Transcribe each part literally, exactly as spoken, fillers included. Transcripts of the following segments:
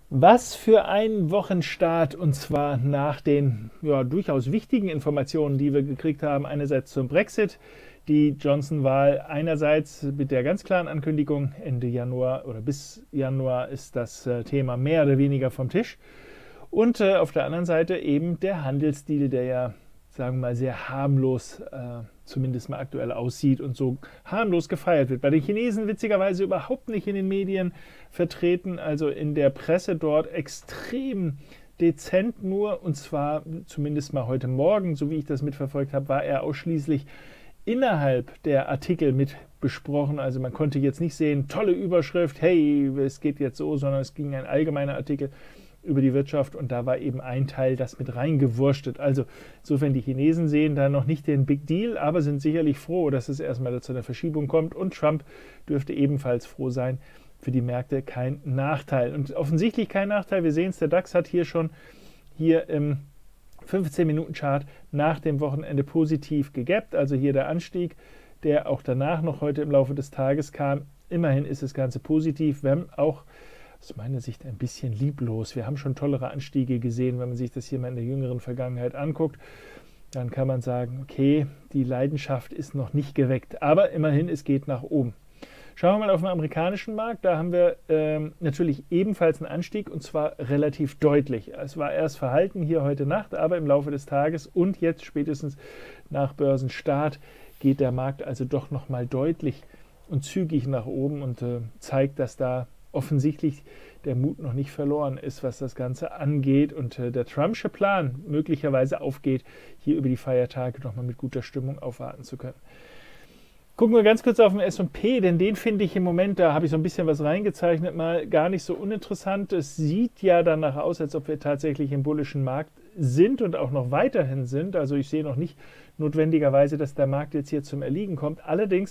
Was für ein Wochenstart, und zwar nach den ja, durchaus wichtigen Informationen, die wir gekriegt haben. Einerseits zum Brexit, die Johnson-Wahl einerseits mit der ganz klaren Ankündigung, Ende Januar oder bis Januar ist das äh, Thema mehr oder weniger vom Tisch. Und äh, auf der anderen Seite eben der Handelsdeal, der ja, sagen wir mal, sehr harmlos, äh, zumindest mal aktuell aussieht und so harmlos gefeiert wird. Bei den Chinesen witzigerweise überhaupt nicht in den Medien vertreten, also in der Presse dort extrem dezent nur, und zwar zumindest mal heute Morgen, so wie ich das mitverfolgt habe, war er ausschließlich innerhalb der Artikel mit besprochen. Also man konnte jetzt nicht sehen, tolle Überschrift, hey, es geht jetzt so, sondern es ging ein allgemeiner Artikel über die Wirtschaft und da war eben ein Teil, das mit reingewurstet. Also insofern, die Chinesen sehen da noch nicht den Big Deal, aber sind sicherlich froh, dass es erstmal zu einer Verschiebung kommt, und Trump dürfte ebenfalls froh sein. Für die Märkte kein Nachteil. Und offensichtlich kein Nachteil. Wir sehen es, der DAX hat hier schon hier im fünfzehn Minuten Chart nach dem Wochenende positiv gegappt. Also hier der Anstieg, der auch danach noch heute im Laufe des Tages kam. Immerhin ist das Ganze positiv, wenn auch aus meiner Sicht ein bisschen lieblos. Wir haben schon tollere Anstiege gesehen, wenn man sich das hier mal in der jüngeren Vergangenheit anguckt. Dann kann man sagen, okay, die Leidenschaft ist noch nicht geweckt, aber immerhin, es geht nach oben. Schauen wir mal auf den amerikanischen Markt. Da haben wir ähm, natürlich ebenfalls einen Anstieg, und zwar relativ deutlich. Es war erst verhalten hier heute Nacht, aber im Laufe des Tages und jetzt spätestens nach Börsenstart geht der Markt also doch nochmal deutlich und zügig nach oben und äh, zeigt, dass da offensichtlich der Mut noch nicht verloren ist, was das Ganze angeht, und äh, der Trumpsche Plan möglicherweise aufgeht, hier über die Feiertage nochmal mit guter Stimmung aufwarten zu können. Gucken wir ganz kurz auf den S und P, denn den finde ich im Moment, da habe ich so ein bisschen was reingezeichnet, mal gar nicht so uninteressant. Es sieht ja danach aus, als ob wir tatsächlich im bullischen Markt sind und auch noch weiterhin sind. Also ich sehe noch nicht notwendigerweise, dass der Markt jetzt hier zum Erliegen kommt. Allerdings,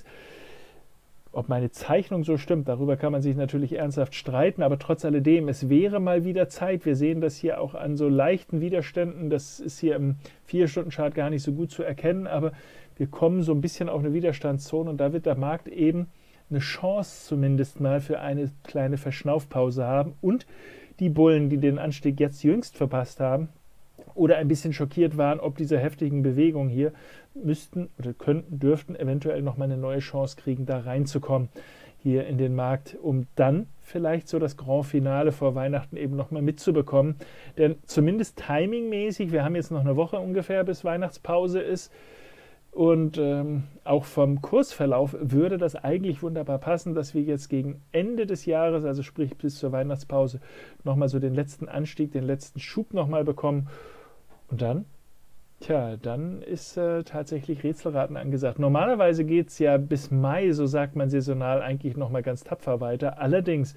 ob meine Zeichnung so stimmt, darüber kann man sich natürlich ernsthaft streiten, aber trotz alledem, es wäre mal wieder Zeit. Wir sehen das hier auch an so leichten Widerständen, das ist hier im vier Stunden Chart gar nicht so gut zu erkennen, aber wir kommen so ein bisschen auf eine Widerstandszone, und da wird der Markt eben eine Chance zumindest mal für eine kleine Verschnaufpause haben, und die Bullen, die den Anstieg jetzt jüngst verpasst haben oder ein bisschen schockiert waren, ob dieser heftigen Bewegung hier, müssten oder könnten, dürften eventuell nochmal eine neue Chance kriegen, da reinzukommen hier in den Markt, um dann vielleicht so das Grand Finale vor Weihnachten eben nochmal mitzubekommen. Denn zumindest timingmäßig, wir haben jetzt noch eine Woche ungefähr, bis Weihnachtspause ist, und ähm, auch vom Kursverlauf würde das eigentlich wunderbar passen, dass wir jetzt gegen Ende des Jahres, also sprich bis zur Weihnachtspause, nochmal so den letzten Anstieg, den letzten Schub nochmal bekommen. Und dann, tja, dann ist äh, tatsächlich Rätselraten angesagt. Normalerweise geht es ja bis Mai, so sagt man saisonal, eigentlich nochmal ganz tapfer weiter. Allerdings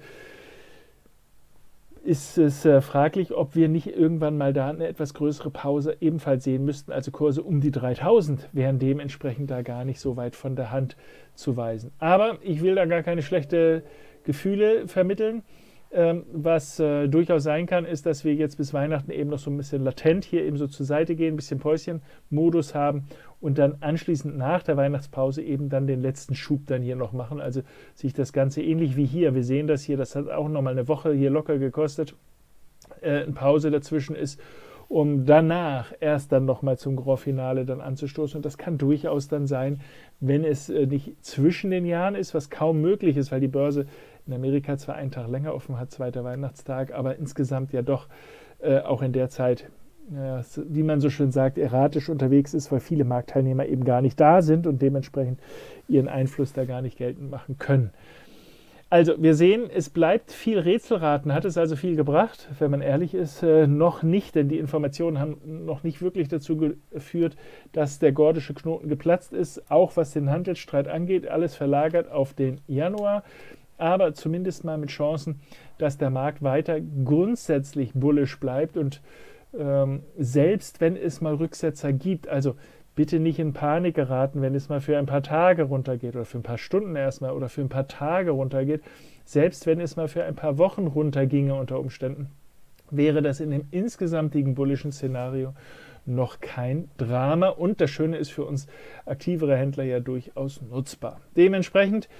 ist es äh, fraglich, ob wir nicht irgendwann mal da eine etwas größere Pause ebenfalls sehen müssten. Also Kurse um die dreitausend wären dementsprechend da gar nicht so weit von der Hand zu weisen. Aber ich will da gar keine schlechten Gefühle vermitteln. Ähm, was äh, durchaus sein kann, ist, dass wir jetzt bis Weihnachten eben noch so ein bisschen latent hier eben so zur Seite gehen, ein bisschen Päuschen-Modus haben und dann anschließend nach der Weihnachtspause eben dann den letzten Schub dann hier noch machen. Also sich das Ganze ähnlich wie hier, wir sehen das hier, das hat auch nochmal eine Woche hier locker gekostet, äh, eine Pause dazwischen ist, um danach erst dann nochmal zum Grand Finale dann anzustoßen. Und das kann durchaus dann sein, wenn es äh, nicht zwischen den Jahren ist, was kaum möglich ist, weil die Börse in Amerika zwar einen Tag länger offen hat, zweiter Weihnachtstag, aber insgesamt ja doch äh, auch in der Zeit, ja, wie man so schön sagt, erratisch unterwegs ist, weil viele Marktteilnehmer eben gar nicht da sind und dementsprechend ihren Einfluss da gar nicht geltend machen können. Also wir sehen, es bleibt viel Rätselraten. Hat es also viel gebracht? Wenn man ehrlich ist, äh, noch nicht, denn die Informationen haben noch nicht wirklich dazu geführt, dass der gordische Knoten geplatzt ist, auch was den Handelsstreit angeht. Alles verlagert auf den Januar, aber zumindest mal mit Chancen, dass der Markt weiter grundsätzlich bullisch bleibt, und ähm, selbst wenn es mal Rücksetzer gibt, also bitte nicht in Panik geraten, wenn es mal für ein paar Tage runtergeht oder für ein paar Stunden erstmal oder für ein paar Tage runtergeht. Selbst wenn es mal für ein paar Wochen runterginge unter Umständen, wäre das in dem insgesamtigen bullischen Szenario noch kein Drama. Und das Schöne ist für uns aktivere Händler ja durchaus nutzbar. Dementsprechend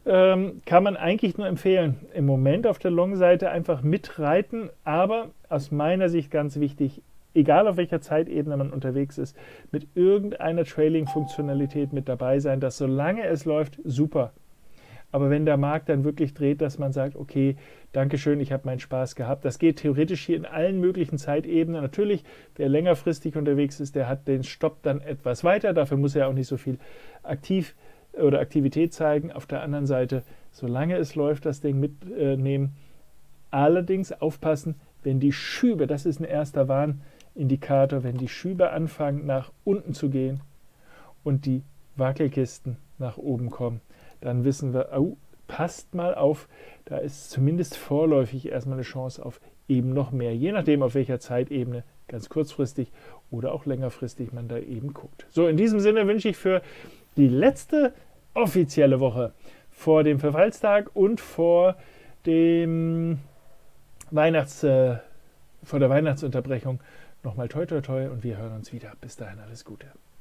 ähm, kann man eigentlich nur empfehlen, im Moment auf der Long-Seite einfach mitreiten, aber aus meiner Sicht ganz wichtig, egal auf welcher Zeitebene man unterwegs ist, mit irgendeiner Trailing-Funktionalität mit dabei sein, dass solange es läuft, super. Aber wenn der Markt dann wirklich dreht, dass man sagt, okay, Dankeschön, ich habe meinen Spaß gehabt. Das geht theoretisch hier in allen möglichen Zeitebenen. Natürlich, wer längerfristig unterwegs ist, der hat den Stopp dann etwas weiter. Dafür muss er auch nicht so viel aktiv oder Aktivität zeigen. Auf der anderen Seite, solange es läuft, das Ding mitnehmen. Allerdings aufpassen, wenn die Schübe, das ist ein erster Warnindikator, wenn die Schübe anfangen nach unten zu gehen und die Wackelkisten nach oben kommen, dann wissen wir, oh, passt mal auf, da ist zumindest vorläufig erstmal eine Chance auf eben noch mehr, je nachdem auf welcher Zeitebene, ganz kurzfristig oder auch längerfristig man da eben guckt. So, in diesem Sinne wünsche ich für die letzte offizielle Woche vor dem Verfallstag und vor dem Weihnachts, äh, vor der Weihnachtsunterbrechung nochmal toi toi toi und wir hören uns wieder. Bis dahin alles Gute.